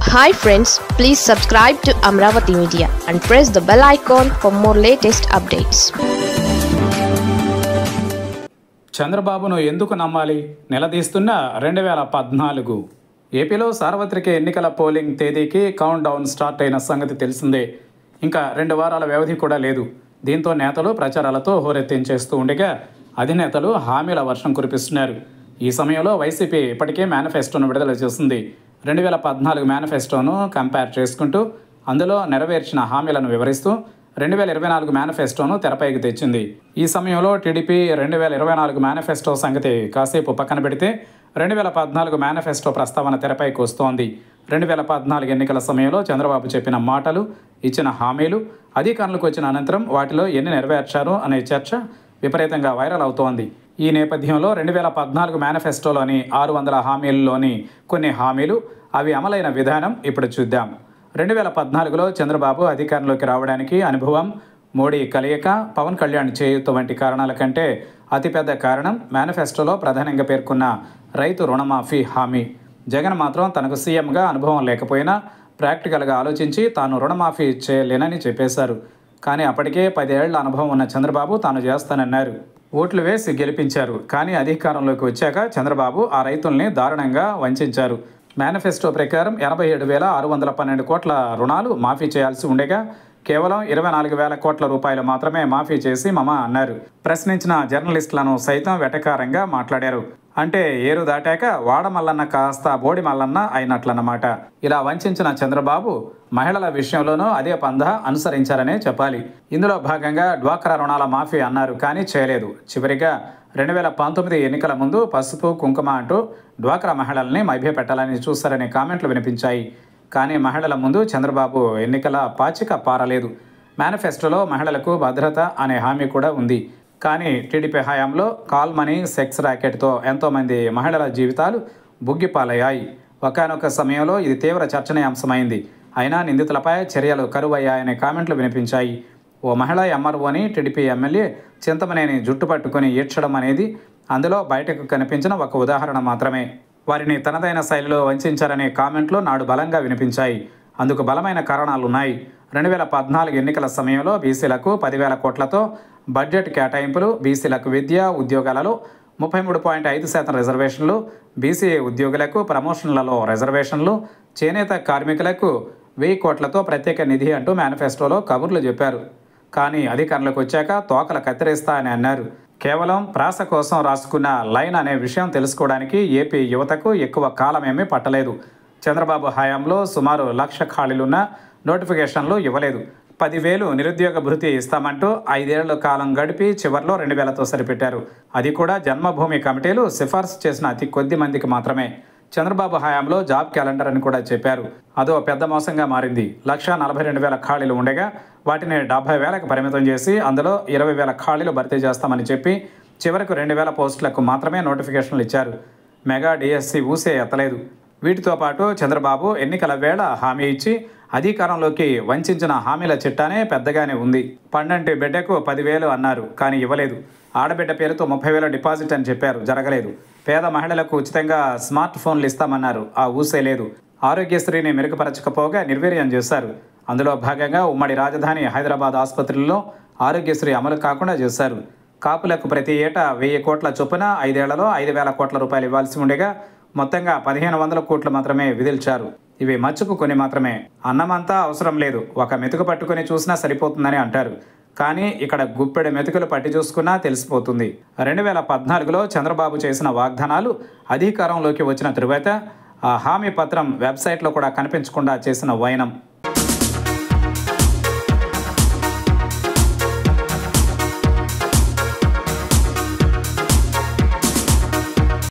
Hi friends, please subscribe to Amravati Media and press the bell icon for more latest updates. చంద్రబాబును ఎందుకు నమ్మాలి? నిలదీస్తున్న 2014 ఏపీలో సార్వత్రిక ఎన్నికల పోలింగ్ తేదీకి కౌంట్ డౌన్ స్టార్ట్ అయిన సంగతి తెలిసిందే. ఇంకా 2 వారాల వ్యవధి కూడా లేదు. దీంతో నేతలు ప్రచారాలతో హోరెత్తించేస్తూ ఉండగా అధినేతలు హామీల వర్షం కురిపిస్తున్నారు. ఈ సమయంలో వైసీపీ ఇప్పటికే మేనిఫెస్టోను విడుదల చేసింది. 2014 మేనిఫెస్టోను కంపేర్ చేసుకుంటూ అందులో నెరవేర్చిన హామీలను వివరిస్తూ 2024 మేనిఫెస్టోను తెరపైకి తెచ్చింది. ఈ సమయంలో టీడీపీ 2024 మేనిఫెస్టో సంగతి కాసేపు పక్కన పెడితే 2014 మేనిఫెస్టో ప్రస్తావన తెరపైకి వస్తోంది. 2014 ఎన్నికల సమయంలో చంద్రబాబు చెప్పిన మాటలు, ఇచ్చిన హామీలు, అధికారంలోకి వచ్చిన అనంతరం వాటిలో ఎన్ని నెరవేర్చారు అనే చర్చ విపరీతంగా వైరల్ అవుతోంది. ఈ నేపథ్యంలో 2014 మేనిఫెస్టోలోని 600 హామీల్లోని కొన్ని హామీలు, అవి అమలైన విధానం ఇప్పుడు చూద్దాం. 2014లో చంద్రబాబు అధికారంలోకి రావడానికి అనుభవం, మోడీ కలయిక, పవన్ కళ్యాణ్ చేయూత వంటి కారణాల కంటే అతిపెద్ద కారణం మేనిఫెస్టోలో ప్రధానంగా పేర్కొన్న రైతు రుణమాఫీ హామీ. జగన్ మాత్రం తనకు సీఎంగా అనుభవం లేకపోయినా ప్రాక్టికల్గా ఆలోచించి తాను రుణమాఫీ చేయలేనని చెప్పేశారు. కానీ అప్పటికే 10 ఏళ్ల అనుభవం ఉన్న చంద్రబాబు తాను చేస్తానన్నారు. ఓట్లు వేసి గెలిపించారు. కానీ అధికారంలోకి వచ్చాక చంద్రబాబు ఆ రైతుల్ని దారుణంగా వంచారు. మేనిఫెస్టో ప్రకారం 87,612 కోట్ల రుణాలు మాఫీ చేయాల్సి ఉండగా కేవలం 24,000 కోట్ల రూపాయలు మాత్రమే మాఫీ చేసి మమ అన్నారు. ప్రశ్నించిన జర్నలిస్టులను సైతం వెటకారంగా మాట్లాడారు. అంటే ఏరు దాటాక వాడ మల్లన్న కాస్త బోడి మల్లన్న అయినట్లన్నమాట. ఇలా వంచిన చంద్రబాబు మహిళల విషయంలోనూ అదే పందా అనుసరించారనే చెప్పాలి. ఇందులో భాగంగా డ్వాక్రా రుణాల మాఫీ అన్నారు, కానీ చేయలేదు. చివరిగా 2019 ఎన్నికల ముందు పసుపు కుంకుమ అంటూ డ్వాక్రా మహిళల్ని మభ్యపెట్టాలని చూశారనే కామెంట్లు వినిపించాయి. కానీ మహిళల ముందు చంద్రబాబు ఎన్నికల పాచిక పారలేదు. మేనిఫెస్టోలో మహిళలకు భద్రత అనే హామీ కూడా ఉంది. కానీ టీడీపీ హయాంలో కాల్ మనీ, సెక్స్ ర్యాకెట్తో ఎంతోమంది మహిళల జీవితాలు బుగ్గిపాలయ్యాయి. ఒకానొక సమయంలో ఇది తీవ్ర చర్చనీయాంశమైంది. అయినా నిందితులపై చర్యలు కరువయ్యాయనే కామెంట్లు వినిపించాయి. ఓ మహిళా ఎంఆర్ఓని టీడీపీ ఎమ్మెల్యే చింతమనేని జుట్టు పట్టుకుని ఈడ్చడం అనేది అందులో బయటకు కనిపించిన ఒక ఉదాహరణ మాత్రమే. వారిని తనదైన శైలిలో వంచారనే కామెంట్లు నాడు బలంగా వినిపించాయి. అందుకు బలమైన కారణాలున్నాయి. 2014 ఎన్నికల సమయంలో బీసీలకు 10,000 కోట్లతో బడ్జెట్ కేటాయింపులు, బీసీలకు విద్య, ఉద్యోగాలలో 33.5% రిజర్వేషన్లు, బీసీ ఉద్యోగులకు ప్రమోషన్లలో రిజర్వేషన్లు, చేనేత కార్మికులకు 1000 కోట్లతో ప్రత్యేక నిధి అంటూ మేనిఫెస్టోలో కబుర్లు చెప్పారు. కానీ అధికారంలోకి వచ్చాక తోకలు కత్తిరిస్తా అని అన్నారు. కేవలం ప్రాస కోసం రాసుకున్న లైన్ అనే విషయం తెలుసుకోవడానికి ఏపీ యువతకు ఎక్కువ కాలమేమీ పట్టలేదు. చంద్రబాబు హయాంలో సుమారు 1,00,000 ఖాళీలున్న నోటిఫికేషన్లు ఇవ్వలేదు. 10,000 నిరుద్యోగ భృతి ఇస్తామంటూ 5 ఏళ్ల కాలం గడిపి చివరిలో 2,000తో సరిపెట్టారు. అది కూడా జన్మభూమి కమిటీలు సిఫార్సు చేసిన అతి కొద్ది మందికి మాత్రమే. చంద్రబాబు హయాంలో జాబ్ క్యాలెండర్ అని కూడా చెప్పారు. అదో పెద్ద మోసంగా మారింది. 1,42,000 ఖాళీలు ఉండగా వాటిని 70,000కు పరిమితం చేసి అందులో 20,000 ఖాళీలు భర్తీ చేస్తామని చెప్పి చివరకు 2,000 పోస్టులకు మాత్రమే నోటిఫికేషన్లు ఇచ్చారు. మెగా డిఎస్సి ఊసే ఎత్తలేదు. వీటితో పాటు చంద్రబాబు ఎన్నికల వేళ హామీ ఇచ్చి అధికారంలోకి వంచిన హామీల చిట్టానే పెద్దగానే ఉంది. పండంటి బిడ్డకు 10,000 అన్నారు, కానీ ఇవ్వలేదు. ఆడబిడ్డ పేరుతో 30,000 డిపాజిట్ అని చెప్పారు, జరగలేదు. పేద మహిళలకు ఉచితంగా స్మార్ట్ ఫోన్లు ఇస్తామన్నారు, ఆ ఊసే లేదు. ఆరోగ్యశ్రీని మెరుగుపరచకపోగా నిర్వీర్యం చేశారు. అందులో భాగంగా ఉమ్మడి రాజధాని హైదరాబాద్ ఆసుపత్రుల్లో ఆరోగ్యశ్రీ అమలు కాకుండా చేశారు. కాపులకు ప్రతి ఏటా 1,000 కోట్ల చొప్పున 5 ఏళ్లలో 5,000 కోట్ల రూపాయలు ఇవ్వాల్సి ఉండగా మొత్తంగా 1,500 కోట్లు మాత్రమే విధిల్చారు. ఇవి మచ్చుకు కొన్ని మాత్రమే. అన్నమంతా అవసరం లేదు, ఒక మెతుకు పట్టుకుని చూసినా సరిపోతుందని అంటారు. కానీ ఇక్కడ గుప్పెడు మెతుకులు పట్టి చూసుకున్నా తెలిసిపోతుంది. 2014లో చంద్రబాబు చేసిన వాగ్దానాలు అధికారంలోకి వచ్చిన తరువాత ఆ హామీ పత్రం వెబ్సైట్లో కూడా కనిపించకుండా చేసిన వైనం.